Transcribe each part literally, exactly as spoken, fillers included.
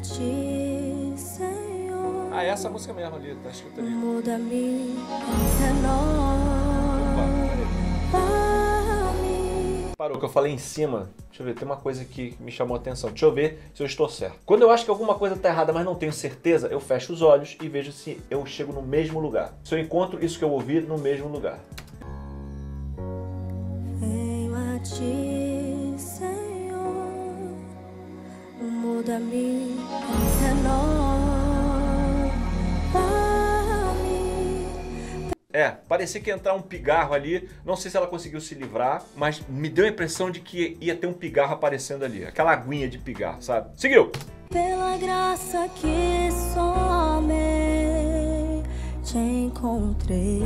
ti, Senhor. Ah, essa música mesmo ali, tá escrito ali. Muda-me, renova-me. Parou, que eu falei em cima. Deixa eu ver, tem uma coisa que me chamou a atenção. Deixa eu ver se eu estou certo. Quando eu acho que alguma coisa tá errada, mas não tenho certeza, eu fecho os olhos e vejo se eu chego no mesmo lugar. Se eu encontro isso que eu ouvi no mesmo lugar. Venho a ti, Senhor. Muda-me, renova-me. É, parecia que ia entrar um pigarro ali, não sei se ela conseguiu se livrar, mas me deu a impressão de que ia ter um pigarro aparecendo ali, aquela aguinha de pigarro, sabe? Seguiu! Pela graça que somei, te encontrei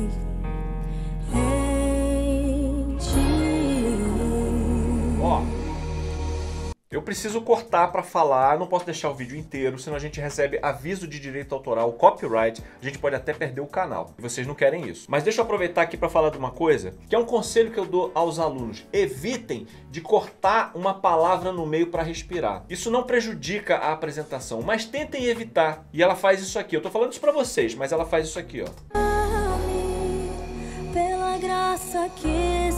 em ti. Ó, eu preciso cortar pra falar, não posso deixar o vídeo inteiro, senão a gente recebe aviso de direito autoral, copyright, a gente pode até perder o canal, e vocês não querem isso. Mas deixa eu aproveitar aqui pra falar de uma coisa, que é um conselho que eu dou aos alunos. Evitem de cortar uma palavra no meio pra respirar. Isso não prejudica a apresentação, mas tentem evitar. E ela faz isso aqui, eu tô falando isso pra vocês, mas ela faz isso aqui, ó. Pela graça que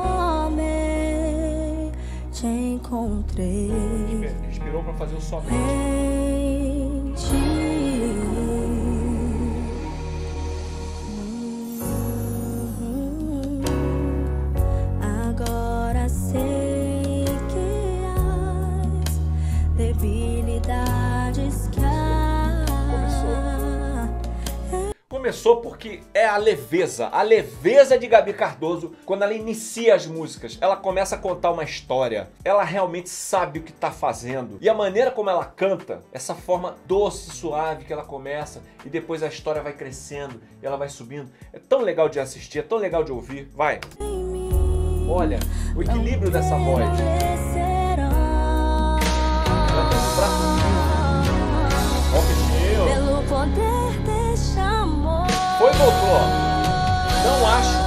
somei, te encontrei Inspirou pra fazer o somente. em ti. Hum, Agora sei que as debilidades que há. Começou porque é a leveza, a leveza de Gabi Cardoso quando ela inicia as músicas. Ela começa a contar uma história, ela realmente sabe o que está fazendo. E a maneira como ela canta, essa forma doce, suave que ela começa e depois a história vai crescendo e ela vai subindo. É tão legal de assistir, é tão legal de ouvir. Vai! Olha o equilíbrio dessa voz. Ela tem um braço lindo. Ó, bichinho. Pelo poder deste amor. Foi, voltou. Não acho.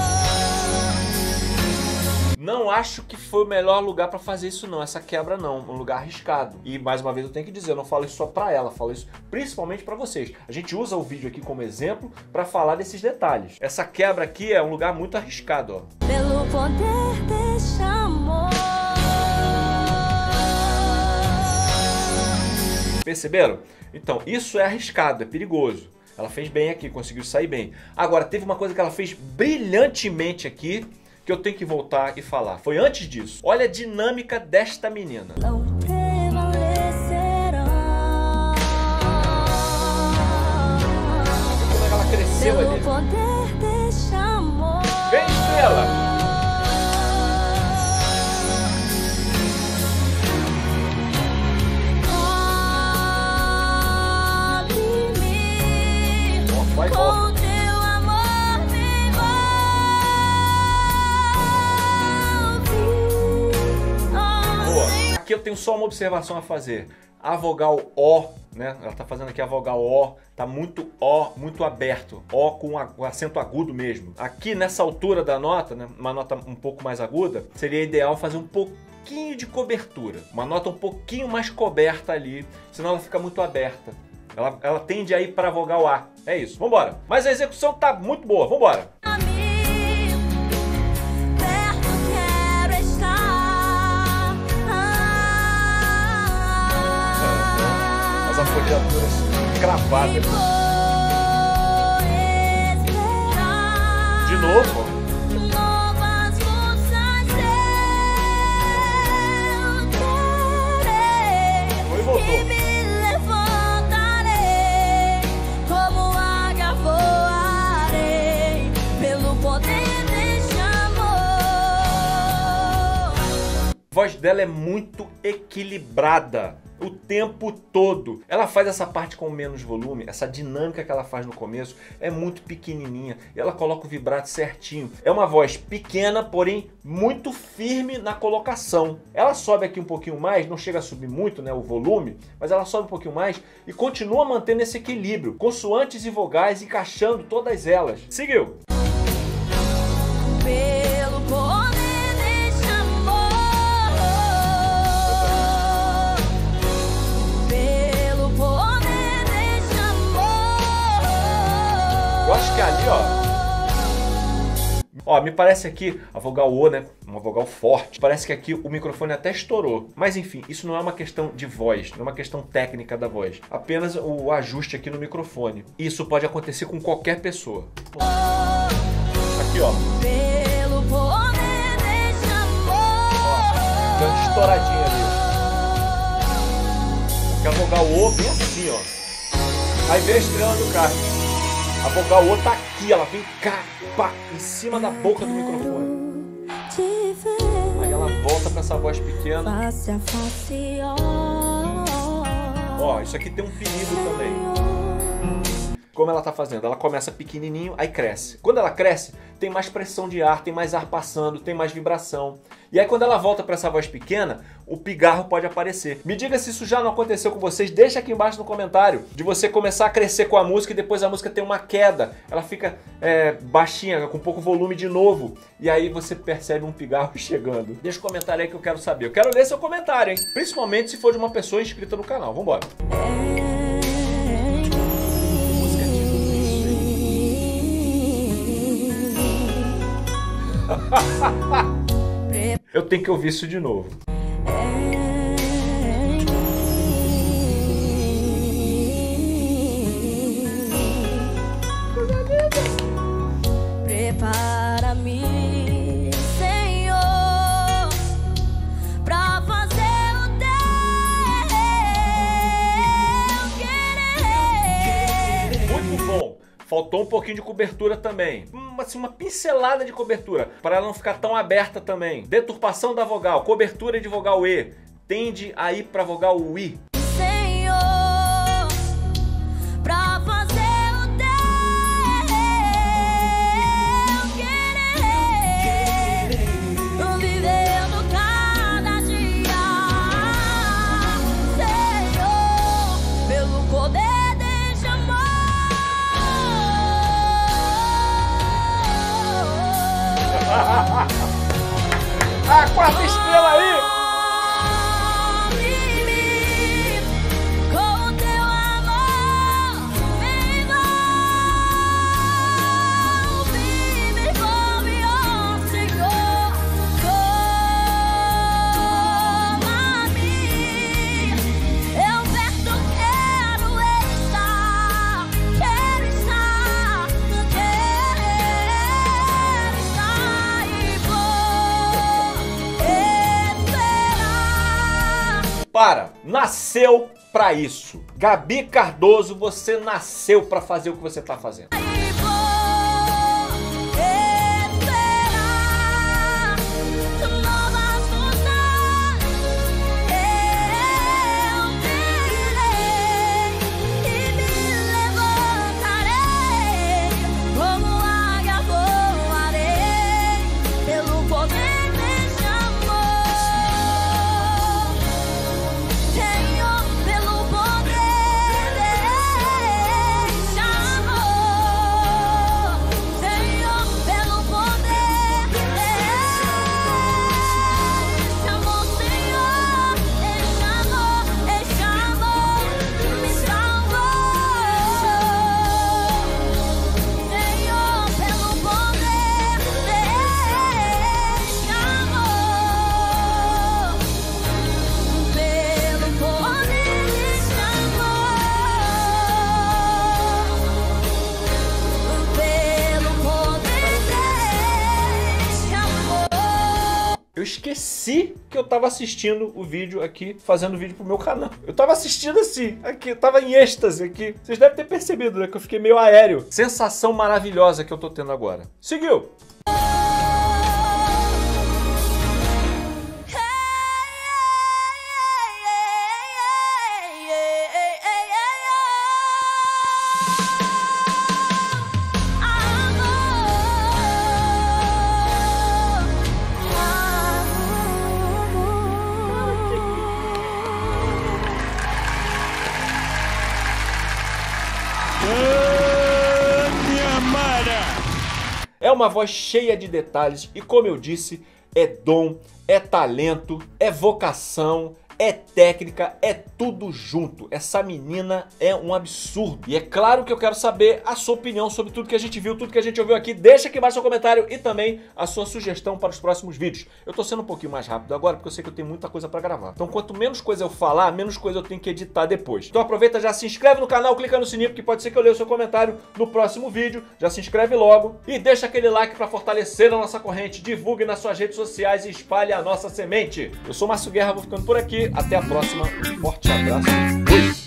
Não acho que foi o melhor lugar pra fazer isso não, essa quebra não, um lugar arriscado. E mais uma vez eu tenho que dizer, eu não falo isso só pra ela, falo isso principalmente pra vocês. A gente usa o vídeo aqui como exemplo pra falar desses detalhes. Essa quebra aqui é um lugar muito arriscado, ó. Pelo poder deste amor. Perceberam? Então, isso é arriscado, é perigoso. Ela fez bem aqui, conseguiu sair bem. Agora, teve uma coisa que ela fez brilhantemente aqui, que eu tenho que voltar e falar. Foi antes disso. Olha a dinâmica desta menina. Não prevalecerá. Como ela cresceu Pelo ali. poder deste amor. Vem, estrela! Vai, Com volta. teu amor me envolve. Boa. Aqui eu tenho só uma observação a fazer. A vogal O, né? Ela tá fazendo aqui a vogal O, tá muito O, muito aberto. O com a- o acento agudo mesmo. Aqui nessa altura da nota, né? Uma nota um pouco mais aguda, seria ideal fazer um pouquinho de cobertura. Uma nota um pouquinho mais coberta ali, senão ela fica muito aberta. Ela, ela tende a ir para a vogal A. É isso, vambora. Mas a execução tá muito boa, vambora. Perto quero estar. As afoneaturas cravadas. De novo. Novas forças eu terei. Foi e voltou. E me levantarei, como águia voarei, pelo poder deste amor. A voz dela é muito equilibrada o tempo todo. Ela faz essa parte com menos volume, essa dinâmica que ela faz no começo é muito pequenininha e ela coloca o vibrato certinho. É uma voz pequena, porém muito firme na colocação. Ela sobe aqui um pouquinho mais, não chega a subir muito, né, o volume, mas ela sobe um pouquinho mais e continua mantendo esse equilíbrio, consoantes e vogais encaixando todas elas. Seguiu! Pelo poder deste amor. Ó, me parece aqui, a vogal O, né? Uma vogal forte. Parece que aqui o microfone até estourou. Mas enfim, isso não é uma questão de voz, não é uma questão técnica da voz. Apenas o ajuste aqui no microfone. Isso pode acontecer com qualquer pessoa. Aqui, ó. Pelo poder desse amor. Deu uma estouradinha ali. Porque a vogal O vem assim, ó. Aí vem a estrela do carro. A vogal O tá aqui, ela vem cá, pá, em cima da boca do microfone. Aí ela volta pra essa voz pequena. Face a face, Ó, isso aqui tem um perigo também. Como ela tá fazendo? Ela começa pequenininho, aí cresce. Quando ela cresce, tem mais pressão de ar, tem mais ar passando, tem mais vibração. E aí quando ela volta para essa voz pequena, o pigarro pode aparecer. Me diga se isso já não aconteceu com vocês, deixa aqui embaixo no comentário. De você começar a crescer com a música e depois a música tem uma queda. Ela fica é, baixinha, com pouco volume de novo. E aí você percebe um pigarro chegando. Deixa um comentário aí que eu quero saber. Eu quero ler seu comentário, hein? Principalmente se for de uma pessoa inscrita no canal. Vambora. Eu tenho que ouvir isso de novo. Prepara-me, Senhor, pra fazer o teu querer. Muito bom. Faltou um pouquinho de cobertura também. Hum, assim, uma pincelada de cobertura, para ela não ficar tão aberta também. Deturpação da vogal, cobertura de vogal E. Tende a ir para vogal I. Senhor, pra fazer o teu querer, vivendo cada dia, Senhor, pelo poder deste amor. A quarta estrela aí! Para, nasceu pra isso. Gabi Cardoso, você nasceu pra fazer o que você tá fazendo. Eu esqueci que eu tava assistindo o vídeo aqui, fazendo vídeo pro meu canal. Eu tava assistindo assim, aqui, eu tava em êxtase aqui. Vocês devem ter percebido, né, que eu fiquei meio aéreo. Sensação maravilhosa que eu tô tendo agora. Seguiu! É uma voz cheia de detalhes e, como eu disse, é dom, é talento, é vocação, é técnica, é tudo junto. Essa menina é um absurdo. E é claro que eu quero saber a sua opinião sobre tudo que a gente viu, tudo que a gente ouviu aqui. Deixa aqui embaixo seu comentário e também a sua sugestão para os próximos vídeos. Eu tô sendo um pouquinho mais rápido agora porque eu sei que eu tenho muita coisa para gravar. Então quanto menos coisa eu falar, menos coisa eu tenho que editar depois. Então aproveita, já se inscreve no canal, clica no sininho, porque pode ser que eu leia o seu comentário no próximo vídeo. Já se inscreve logo e deixa aquele like para fortalecer a nossa corrente. Divulgue nas suas redes sociais e espalhe a nossa semente. Eu sou Márcio Guerra, vou ficando por aqui. Até a próxima. Um forte abraço. Fui!